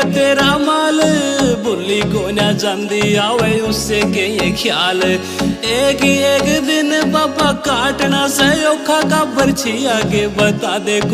तेरा माल, बुली को ना जंदी आवे उससे के ये ख्याल। एक दिन बाबा काटना से औखा का बर्छी आगे बता दे